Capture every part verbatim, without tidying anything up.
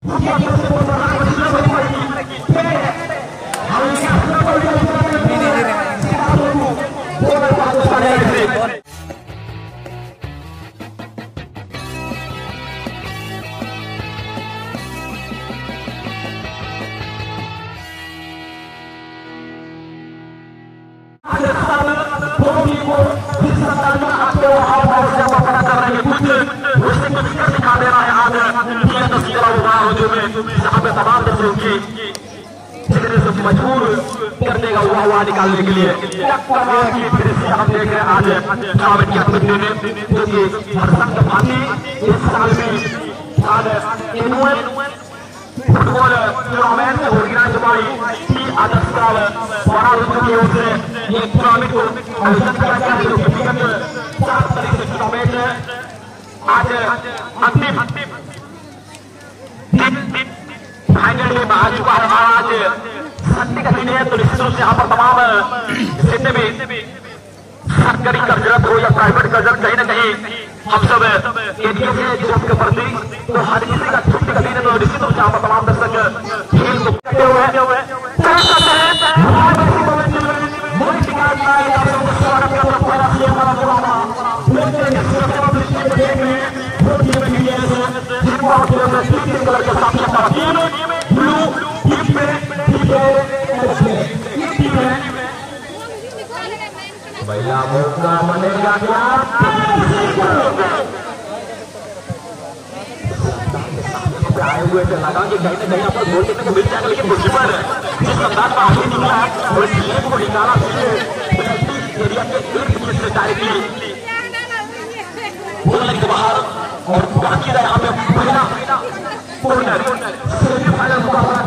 मजबूर करने का हुआ हुआ निकालने के लिए फिर से हम देख रहे हैं आज टूर्नामेंट के प्रतिनिधियों ने जो कि हरसंघ भांति इस साल में एनुअल फुटबॉल टूर्नामेंट ऑर्गेनाइज हमारी की आदर्श द्वारा की ओर से ये टूर्नामेंट को आयोजन किया गया है जो कि विगत सात तारीख से टूर्नामेंट आज अंतिम फाइनल में आ चुका है। आज संडे का दिन है तो निश्चित रूप से यहाँ पर तमाम जितने भी सरकारी कर्जत हो या प्राइवेट कर्जत कहीं ना कहीं हम सब एरिया से जॉब के प्रति तो हर किसी का छुट्टी का दिन है तो निश्चित रूप से यहाँ पर तमाम दर्शक खेल को करते हुए भैया मौका बनेगा क्या आए हुए थे लगा कि कहीं ना कहीं आपको गोल देखने को मिल जाएगा लेकिन गोलकीपर जिस अंदाज में आगे निकला और टीम को निकाला एरिया के एक से डायरेक्टली गोल के बाहर और बाकी रहा यहाँ पे पहला कॉर्नर सेमीफाइनल मुकाबला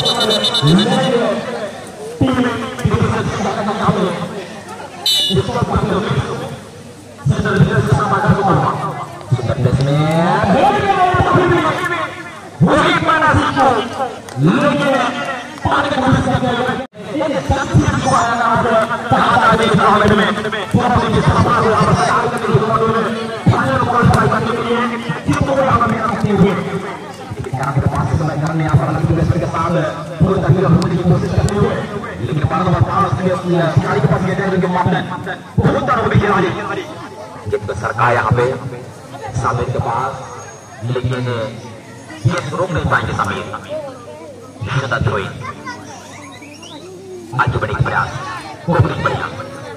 सरकार यहाँ पे सामिर के पास लेकिन ये रोक नहीं पाएंगे सामिर आज बड़ी प्रयास बहुत बढ़िया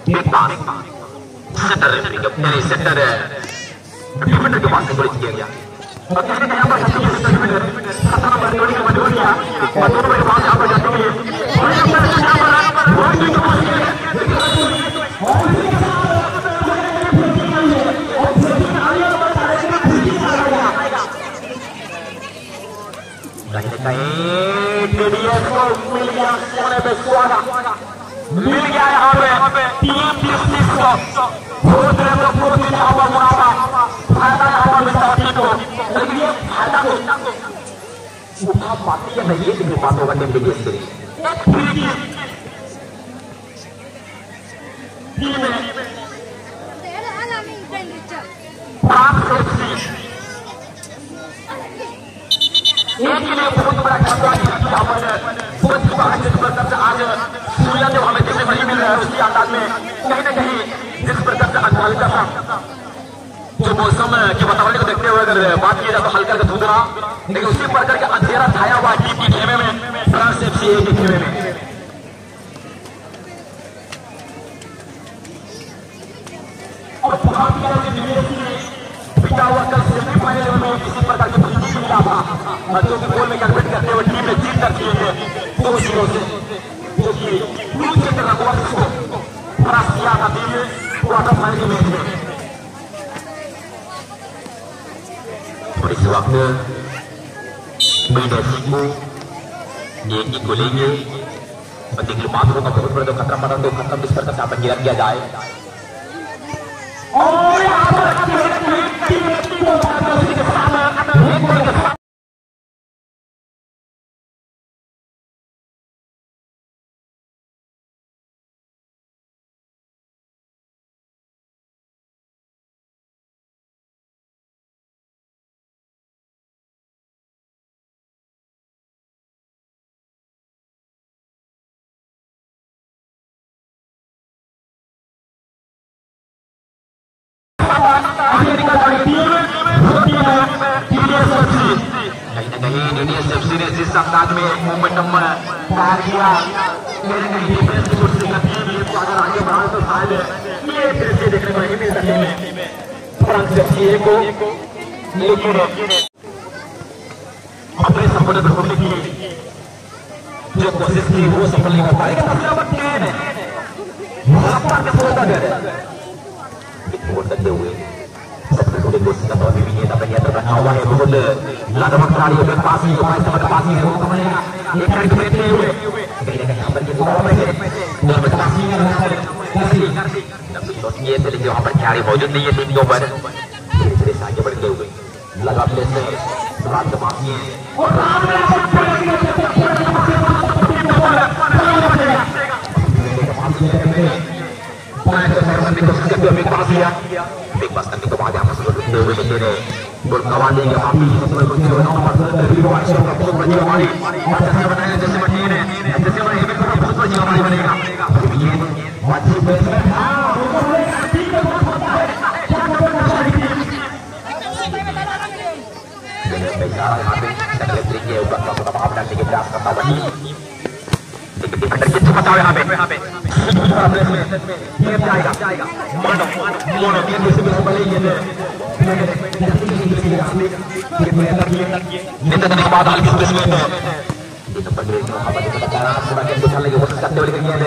सेंटर सेंटर डिफेंडर के पास से गोल किया गया और कहने का यहाँ पर मिल गया सोने पे सुहागा मिल गया यहाँ पे टीम बीस को बहुत देर तक बहुत यहाँ पर मुनाफा फायदा यहाँ पर मिलता है टीम को लेकिन ये फायदा को उठा पाती है नहीं लेकिन बात होगा टीम के लिए टीम है एक के लिए बहुत बड़ा खतरा बहुत जिस प्रकार से आज सूर्या जो हमें देखने को नहीं मिल रहा है उसके अंदाज में कहीं ना कहीं जिस प्रकार से आज हल्का सा जो मौसम के वातावरण को देखते हुए अगर बात की जाए तो हल्का का धुंधला लेकिन उसी प्रकार का अंधेरा छाया हुआ टीम के खेमे में फ्रांस एफसी के खेमे में और पिता हुआ कल सेमीफाइनल में किसी प्रकार की खुशी मिला था जो कि गोल में कन्वर्ट करते हुए टीम ने जीत कर दिए थे दो जीरो से जो कि नीचे के रघुवंश को परास्त किया था टीम ने क्वार्टर फाइनल में थे और इस वक्त मीडिया ये की को लेंगे देखिए बात होगा बहुत बड़ा जो खतरा पड़ा तो खत्म इस प्रकार से गिरा दिया जाए और कहीं इंडिया सब सीरीज जिस अंदाज में मोमेंटम पार किया कहीं ना कहीं डिफेंस की कुछ गतिविधि को अगर आगे बढ़ा तो शायद ये फिर से देखने को नहीं मिल सकेंगे फ्रांस एफसी को लेकिन अपने संपूर्ण ग्रुप की जो कोशिश की वो सफल नहीं कर पाएगा सबसे अब केन है रफ्तार के पूरा कर रहे हैं करते हुए सबसे बड़ी कोशिश का तो अभी भी ये तब तक रखा हुआ है बहुत लाजवाब खिलाड़ी के पास ही हमारे समझ पास ही वो कमाएगा एक करके बैठे हुए कहीं ना कहीं पर के पूरा में और पास ही में रहा है कैसी तब ये से जो वहां पर खिलाड़ी मौजूद नहीं है टीम के ऊपर धीरे-धीरे आगे बढ़ते हुए लगा प्ले से रात माफ ये और राम ने पास लिया बिग पास करने के बाद यहाँ पर रुकते हुए बच्चे ने गोल कमा देंगे काफी समय को जीवन और तकरीबन वाइस का बहुत बड़ी हमारी और जैसे बनाया जैसे बनी ने जैसे बनी में बहुत बड़ी हमारी बनेगा ये वाची बैट्समैन हां ठीक है बहुत होता है ये बेचारा यहाँ पे सेक्रेटरी के ऊपर का थोड़ा भाव डालने के प्रयास करता बनी लेकिन डिफेंडर कितना बताओ यहाँ पे यहाँ पे ये जाएगा जाएगा मानो मानो ये दूसरे में भले ये निंदा करने के बाद आगे किस में ये नंबर दो का हमारे को बताना पूरा गेम दिखा लगे कोशिश करते हुए लेकिन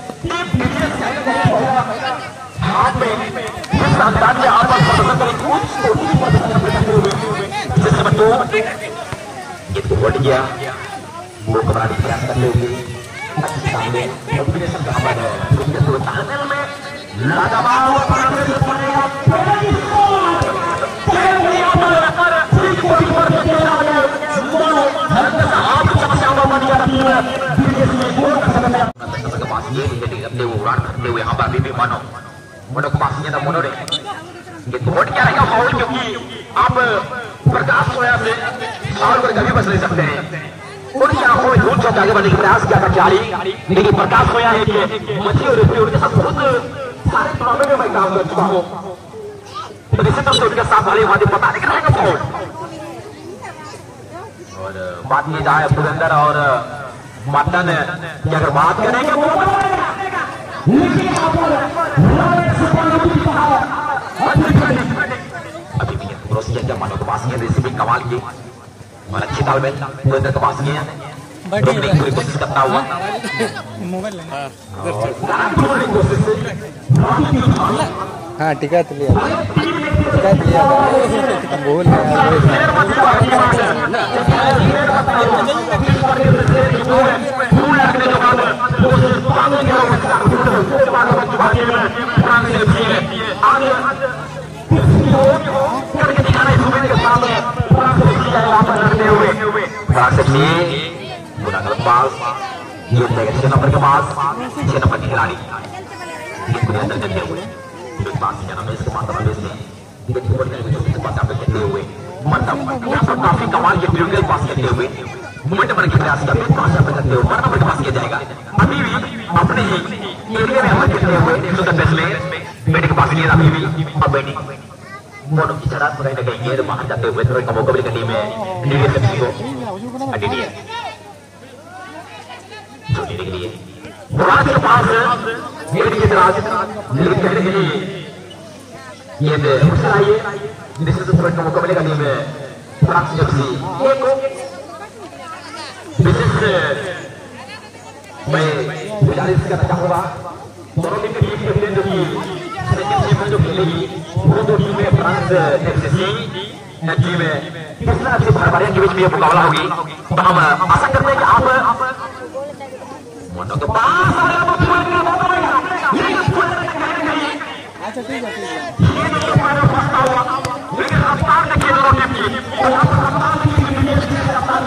ये हाथ में इस अंदाज में आप प्रदर्शन करें कुछ छोटी प्रदर्शन करते हुए जिस नंबर दो ये तो बढ़ गया वो कमाल प्रयास करते हुए सामने कॉम्बिनेशन का हमारे उनके तो तालमेल में लगातार प्रयास करेगा पहले स्कोर पहले पर ठीक कोई पर खेला है मोनो आप समस्याओं में दिया टीम बीएस में गोल कर सकते हैं सबके पास ये नहीं है अपने वो रन करते हुए यहां पर अभी भी मानो मोनो के पास ये था मोनो ने ये तो हट क्या रहेगा फाउल क्योंकि आप प्रकाश सोया से फाउल पर कभी बच नहीं सकते हैं उनकी आंखों में धूल चौक आगे बढ़ने का प्रयास किया था खिलाड़ी लेकिन प्रकाश होया है कि मछली और रेफरी उनके साथ बहुत सारे टूर्नामेंट में मैं काम कर चुका हूँ तो निश्चित रूप से उनके साथ वाले वादे पता नहीं रहेगा फाउल और बात की जाए पुरंदर और मटन की अगर बात करेंगे अभी भी रोसिया मानो के पास ये रिसीविंग कमाल की और अच्छी तालमेल पुरंदर के पास ये रोकने की कोशिश करता हुआ हाँ टिका तो लिया टिका तो लिया बोल गुना गलत पास ये छह नंबर के पास छह नंबर की खिलाड़ी ये पूरे अंदर करते हुए एक पास जाना में इसके पास रमेश ने देखिए बोल के जो इस पास पे करते हुए मतलब यहाँ पर काफी कमाल के ब्यूटीफुल पास करते हुए मोमेंट पर के प्रयास करते हुए पास पे करते हुए पर नंबर के पास किया जाएगा अभी भी अपने ही एरिया में हमला करते हुए सुंदर बेस में बैटिंग पास लिया अभी भी अब बैटिंग मोनो की चढ़ा पूरा लगे ये बाहर जाते हुए थोड़ा का मुकाबले करने में इंडिया से को अडिडिया जो लेने के लिए राज के पास ये भी राज लेकिन कहने के लिए ये दूसरा आइए निश्चित रूप से मुकाबले करने में फ्रांस एफसी एक विशेष मैं गुजारिश करना चाहूंगा दोनों टीम के लिए खेलने जो की जो खेलेगी वो दो टीमें फ्रांस एफसी टीम किस तरह से भरभरिया के बीच में ये मुकाबला होगी तो हम आशा करते हैं कि आप मोनो के पास अच्छा ठीक है ठीक है ये जो हमारा फंसा हुआ लेकिन रफ्तार देखिए दोनों टीम की और यहाँ पर रफ्तार देखिए रफ्तार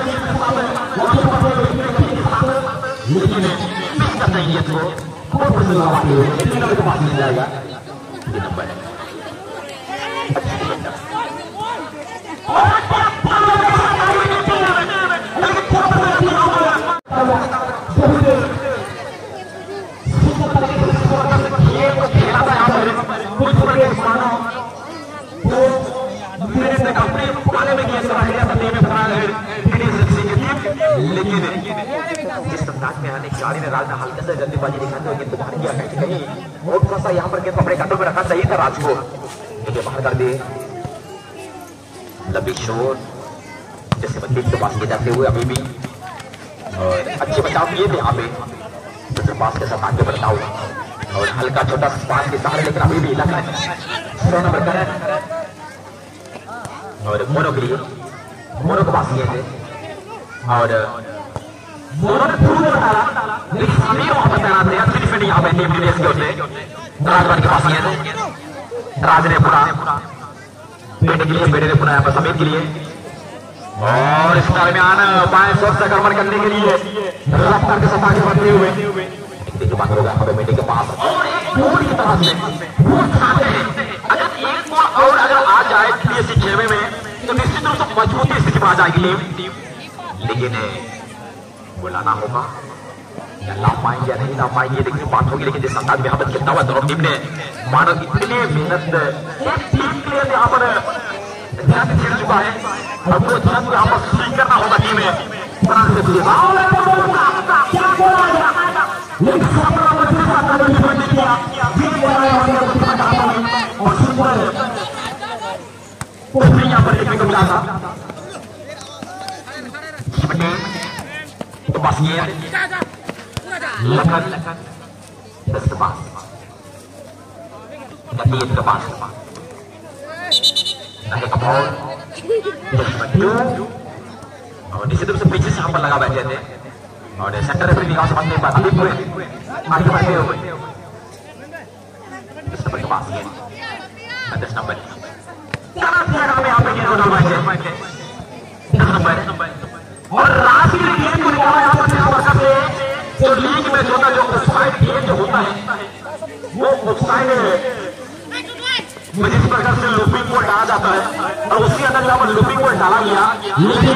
देखिए लेकिन मिस कर देंगे इसको बहुत पसंद लगा लेकिन नंबर के पास मिल जाएगा ये नंबर है अपने पुराने में किया लेकिन इस अंदाज में आने खिलाड़ी ने राज ने हल्का से जल्दीबाजी दिखाते हुए गेंद को बाहर किया कहीं कहीं और थोड़ा सा यहाँ पर गेंद को अपने कंट्रोल में रखना चाहिए था राज को, लेकिन बाहर कर दिए। लंबी शोर जैसे बंदी के पास ले जाते हुए अभी भी और अच्छे बचाव किए थे यहाँ पे दूसरे पास के साथ आगे बढ़ता हुआ और हल्का छोटा पास के सहारे, लेकिन अभी भी लगा सौ नंबर का और मोनो के लिए मोनो के पास किए थे और मोनो ने पूरा डाला, लेकिन अभी वहां पर तैनात थे अच्छी डिफेंडिंग यहाँ पे टीम विदेश की ओर से राजवान के पास किए थे। राज ने पूरा बेटे के लिए बेटे ने पूरा यहाँ पर समेत के लिए और इस दरमियान बाएं शॉट से आक्रमण करने के लिए रफ्तार के साथ आगे बढ़ते हुए देखिए बात होगा यहाँ पे बेटे के पास और एक गोल की तरफ से वो चाहते हैं अगर एक गोल और अगर आ जाए पीएससी खेमे में तो निश्चित रूप से मजबूती स्थिति में आ जाएगी टीम, लेकिन बुलाना होगा या ला पाएंगे या नहीं ला पाएंगे देखिए बात होगी। लेकिन जिस अंदाज में यहाँ पर खेलता हुआ दोनों टीम ने मानो इतनी मेहनत एक टीम के लिए यहाँ पर ध्यान खेल चुका है और वो ध्यान यहाँ पर स्विंग करना होगा टीम में यहाँ पर देखने को मिला था तो बस ये लखन दस के पास नतीज के पास और निश्चित रूप से पीछे से यहाँ पर लगा बैठे थे और सेंटर रेफरी निगाह समझ नहीं पाते हुए आगे बढ़ते हुए दस नंबर के पास ये दस नंबर यहाँ पे गेंद बैठे दस नंबर और राशि ने गेंद को निकाला यहाँ पर से जो लीग में जो जो ऑफसाइड गेंद जो होता है वो ऑफसाइड जिस प्रकार से लूपिंग को डाला जाता है और उसके अंदर यहाँ पर लूपिंग को डाला गया लेकिन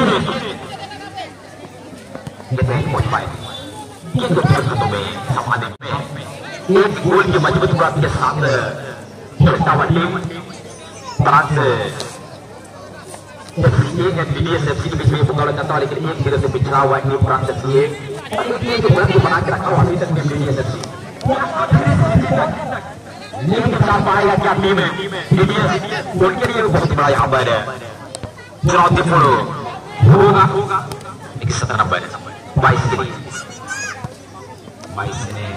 ये नहीं पहुंच पाए ये दो हाथों में संभालने में एक गोल की मजबूत प्राप्ति के साथ खेलता हुआ टीम फ्रांस एफसी के बीच में मुकाबला करता हुआ, लेकिन एक जीरो से पिछड़ा हुआ टीम फ्रांस एफसी बना के रखा हुआ अभी तक एफसी नहीं बचा पाएगा क्या टीम है उनके लिए बहुत बड़ा यहाँ पर चुनौतीपूर्ण होगा। एक सत्रह नंबर बाईस के लिए बाईस ने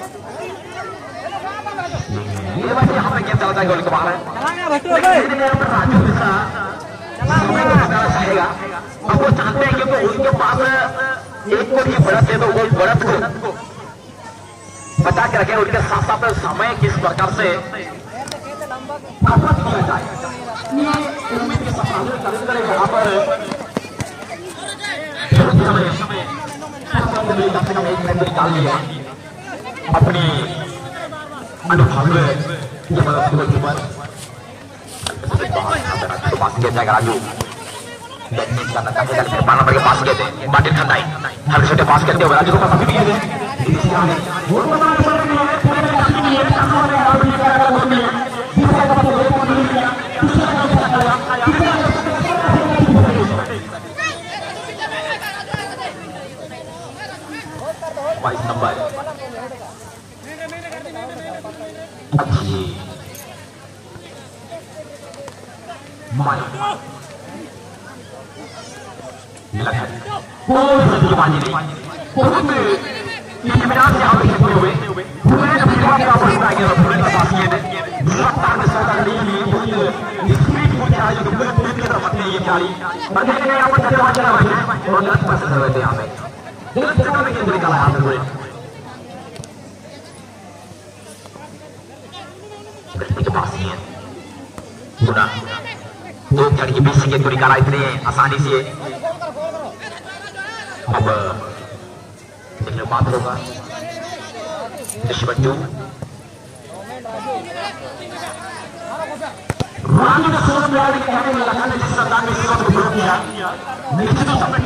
यहाँ पर गेम चलता है गोल के बाहर राजू मिश्रा चाहेगा और वो चाहते हैं क्योंकि उनके पास एक को भी बढ़त है तो वो बढ़त को बचा के रखे उनके साथ साथ समय किस प्रकार से किया जाए ये उम्मीद के साथ यहाँ पर निकाल लिया अपनी अनुभव पास किया जाएगा राजू नंबर के पास किए थे मार्टिन खंडाई हर छोटे पास करते हुए राजू को पास किए थे बाईस नंबर अच्छी माई कोई जल्दीबाजी नहीं बहुत इत्मीनान से आगे खेलते हुए पूरे अपने आप का बढ़ता गया पूरे का पास किए थे रफ्तार में सौदा नहीं ली स्पीड पूरी आज जो पूरे पूरी की तरफ अपने ये खिलाड़ी बंदे ने यहाँ पर जल्दीबाजी चला रहे हैं और गलत पास कर रहे थे यहाँ पे गलत जगह में गेंद निकाला यहाँ पे पूरे गलती के पास नहीं है सुना दो खिलाड़ी के बीच से गेंद को निकाला इतने आसानी से अब देखने बात होगा बच्चों राजू ने सोलह प्लेयर के कहने में लगा जिस सरकार ने सेवा को विरोध किया निश्चित रूप से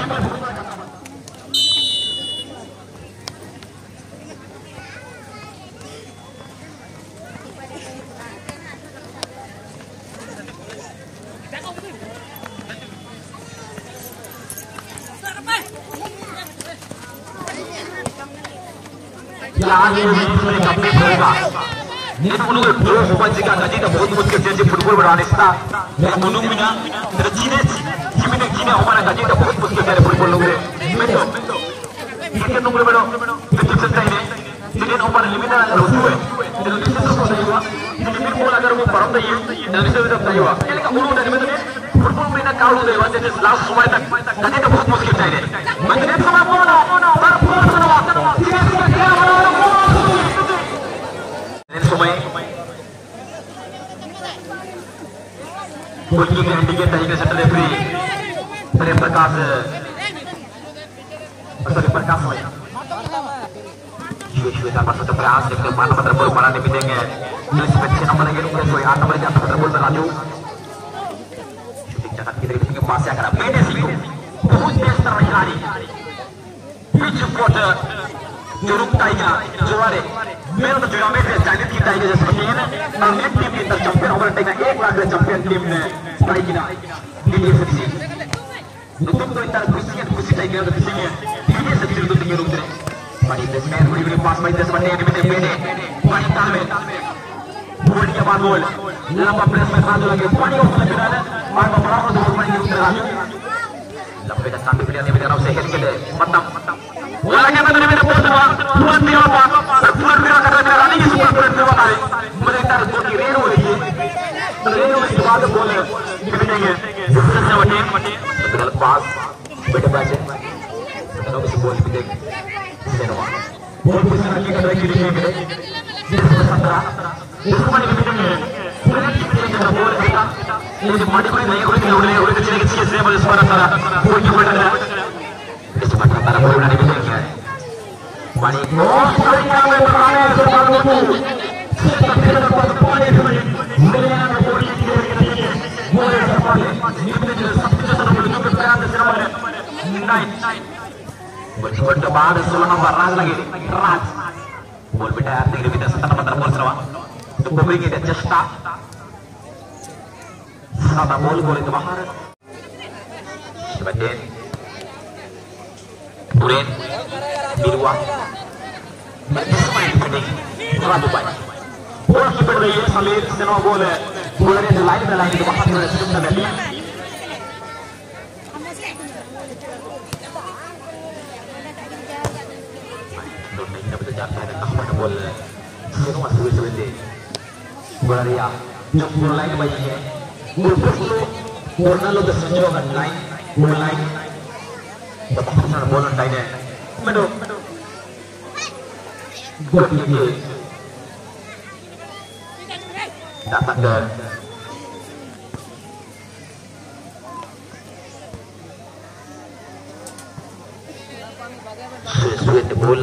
yang ini इसमें कंप्लीट होगा ini menunggu dua hoba jika tadi dah बहुत मुश्किल से फुटबॉल बनाने sta yang menunggu ना तेरे चीने चीने चीने होगा ना tadi dah बहुत मुश्किल से फुटबॉल लोग रे मेंटो ini menunggu bedo betul sekali ini jadi nomor lima dah lalu dua itu di situ kau tahu ini fुटबॉल अगर वो परम dah ini dari situ dah tahu ini kan ulun dari mana football में ना cow दे वजह से last समय तक तभी तो बहुत मुश्किल चाहिए मतलब समय बोलो पर फोन करो सीएस का क्या बोलो इन समय कोई की इंडिकेट तरीके से चले फ्री प्रेम प्रकाश सॉरी प्रकाश भाई ये ये दाpat satu beras di depan nomor bola para di bidangnya ini seperti nomor yang kita koy आठ number jatuh nomor bola Raju jangan kita kita pasti akan beda sih बहुत बेस्ट खिलाड़ी पिच quarter जरूर टाइगा जुआरे मेरा तो जुआ में जाने की टाइगर जैसे कि है ना एक टीम की तरफ चैंपियन ओवर टाइगा एक लाख के चैंपियन टीम ने स्ट्राइक किया इंडिया से किसी तुम तो इतना खुशी है खुशी टाइगर तो किसी है इंडिया से किसी तो तुम्हें रुक रहे बड़ी बैट्समैन बड़ी बड़ी पास में दस बनने के बीच में बड़ी ताल में बोल के बाद बोल लंबा प्रेस में साथ लगे पानी को फिर डाले और बड़ा को दो पानी के राजू लंबे का सामने प्लेयर ने भी तरफ से हेड के लिए मतलब बोला क्या मैंने मेरे पोस्ट हुआ पूरा मेरा पास पूरा मेरा कर रहा है रानी की सुपर प्लेयर में बता रहे मुझे इतना जो की रेड हो रही है रेड होने के बाद बोले कि देंगे सबसे बटे बदल पास बेटे बचे तो किसी बॉल भी देख सेनवा बॉल को सर के कर के लिए मेरे सत्रह इसको मैंने भी में पूरा बॉल है ये जो माटी कोई नहीं कोई नहीं उड़े चले के चीज से बस पर सारा कोई नहीं पड़ रहा इस पर तारा बॉल बनाने के लिए क्या है पानी को तरीका में बनाने से बात को सबसे पहले पानी में मेरे यहां बॉल की लिए बॉल है पानी ये जो सबसे ज्यादा बॉल जो प्यार से नंबर नाइन बच्चों के बाद सोलह नंबर राज लगे राज बॉल बेटा यार देख रहे सत्रह नंबर बॉल सरवा तो बबरी के चेष्टा सादा बॉल बोले तो बाहर sebagian Buren Birwa mereka semua yang penting terlalu banyak bola keeper dari Samir Seno bola bola yang lain dan lain itu bahan dari sebelum tadi Doni kita betul jatuh dan kapan bola Seno masih sebentar bola dia jauh bola lain baiknya bola itu bola lo dah sejauh kan lain bola lain betul sana bola lainnya Madu gol ini datang ke sesuai tebul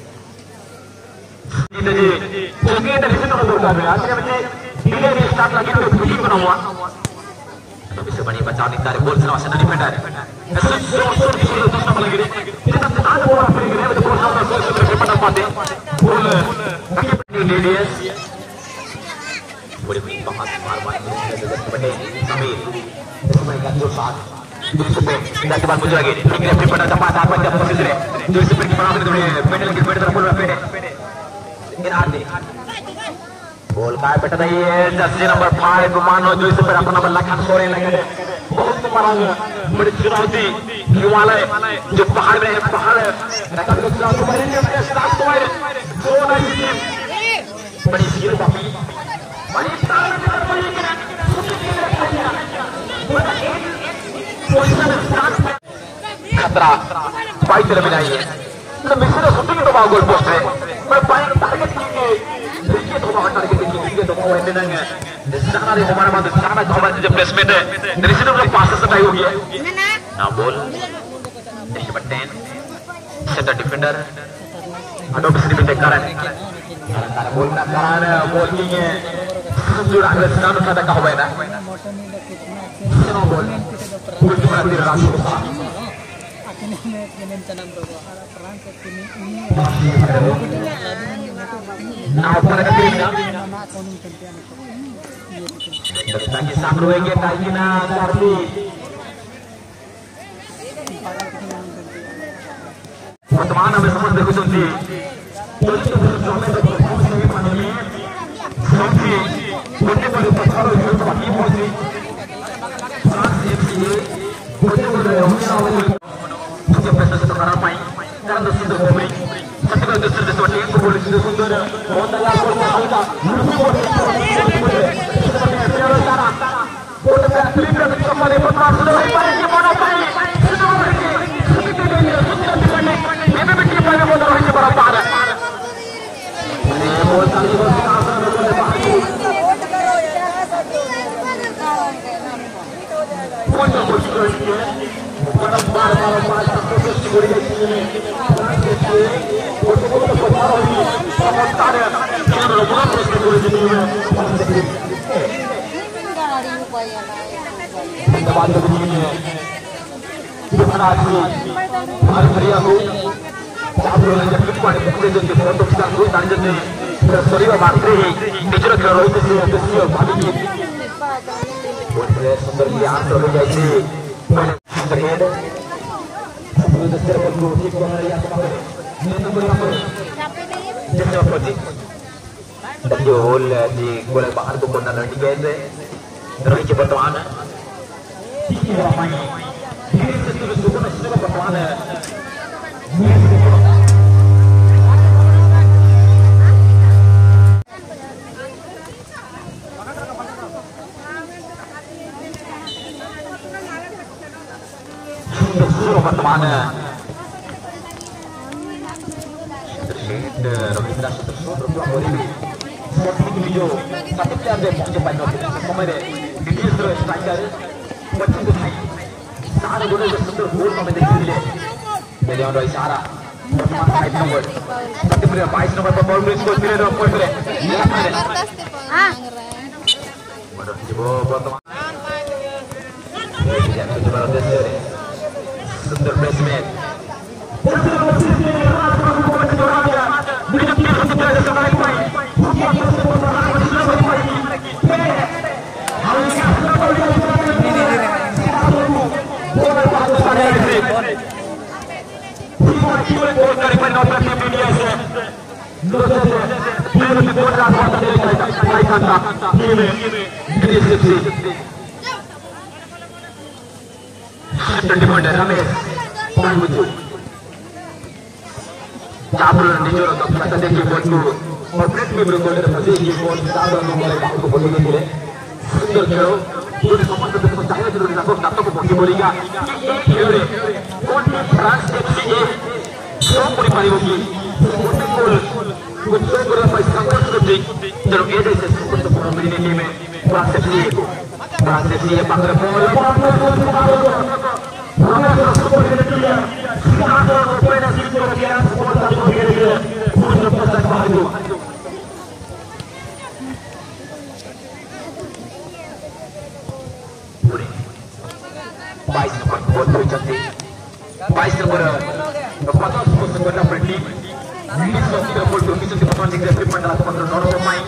itu je oke dari situ kalau berkata akhirnya macam bila dia start lagi tu bunyi mana semua bisa bani baca ni dari bol sana sana defender so so so so terus nama lagi kita tak bola pergi ni betul sama so so terus pada mati bol kaki ni dia boleh banget marwan kepada Samir semua yang jauh saat itu sampai dah ke bangku lagi kita pergi pada tempat apa jam posisi ni tu seperti mana tu ni pedal lagi pedal bola pede ini ada बोल का बेटा था ये Jersey number पाँच गुमानो जो इसे पर अपना नंबर लखन सोरे लगे बहुत बड़ा बड़ी चुनौती हिमालय जो पहाड़ में है पहाड़ है लखन को चुनौती बनेंगे मेरे स्टाफ तो है दो नई टीम बड़ी सील बाकी बड़ी ताल में बड़ी के पोजीशन स्टार्ट खतरा फाइट में नहीं है तो मिस्टर शूटिंग तो गोल पोस्ट है मैं पॉइंट टारगेट की देखिए तो बाहर टारगेट देखिए तो वो एंड नहीं है sana di hubungan mana sana coba saja placement dari situ udah pas selesai hogi nah ball dari number ten center defender aduh bisa dipindah kanan karena ball nak karena ballingnya sudah ada sana ada kau bayar sana ball ball cuma di rasu nah pada ketika lagi samru ege taikina Charlie वर्तमान में समझ देखो सुनती Jol di golek bahar ko na nang tigese dari ke Batuan ini ramai ini sesuatu suku nasi ke Batuan sesuatu Batuan de Rohingya sesuatu Batuan Seperti video, tapi tidak ada yang cepat notifikasi. Kemudian video terus striker, macam tu hai. Sahaja boleh sesuatu gol kami dekili. Jadi orang isara, pertama five number. Tapi mereka five number performance gol pilih dua point boleh. Ah. Baru coba pertama. Jadi aku coba lihat sendiri. Sundar placement. Cabul di joro to kata deki bolku corporate में बरोबर है मजे ये बोल चार लोग वाले बात को बोलने के लिए सुंदर खेलो पूरे समाज में तो चाहिए जरूरी ना तो नाटक को बोली बोलेगा खेल कौन फ्रांस एफसी क्यों पूरी पारी होगी उन्हें गोल कुछ तो पूरा पैसा खर्च कर दी जब ये जैसे कुछ तो पूरा मिलने के में फ्रांस एफसी फ्रांस एफसी ये पंद्रह बॉल हमें तो सुपर खेलिए सिंगापुर को पहले सीट पर किया सुपर चालू खेलिए पूर्ण प्रदर्शन मारो पूरे बाईस नंबर बहुत कोई चलते बाईस नंबर पचास परसेंट बना फ्रेंडली बीस नंबर बोल दो किसी के पता नहीं कैसे पंद्रह पंद्रह नौ नंबर माइन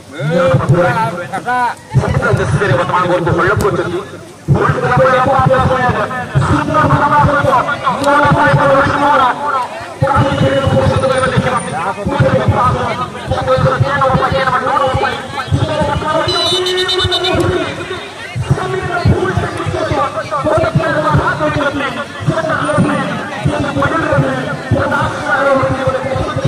सत्रह दस से वर्तमान गोल को होल्ड कर चुकी गोल को लगा हुआ है आप लोग सुंदर बना हुआ है मोड़ा पाए पर मोड़ा काफी खेल को पोस्ट तो लेवल देखिए मोड़े में पास सब लोग क्या ना वो पाए ना नौ नंबर पाए सभी का फुल बहुत अच्छा हाथ में करते सब मदद करते पचास साल होने वाले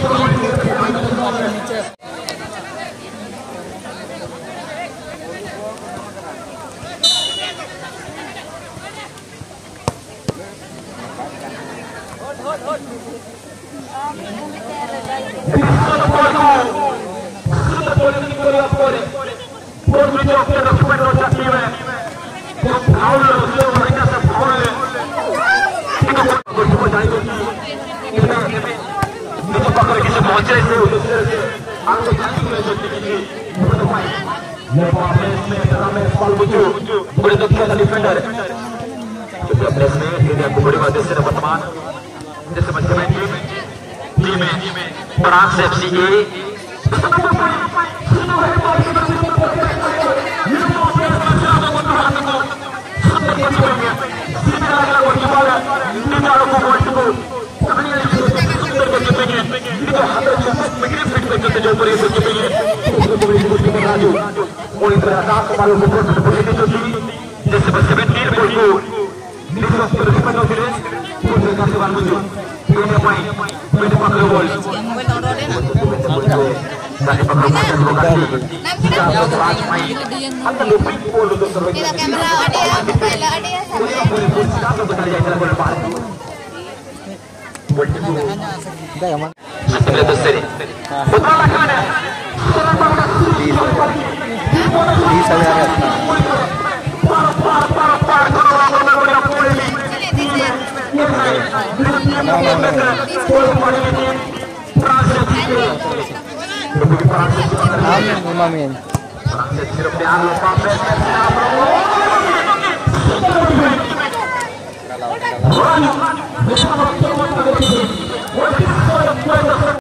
फ्रांस एफसी जो berada kembali pukul berbunyi tujuh di sebelah puluh di sebelah puluh tujuh puluh kasuhan tujuh ini main ini pakai gol dari pengamatan lokasi kita telah main akan lebih puluh untuk terlebih Kita kamera ada ya, mobile ada ya sama ya. Tidak aman. Di saya lihat. Amin, amin. Kalau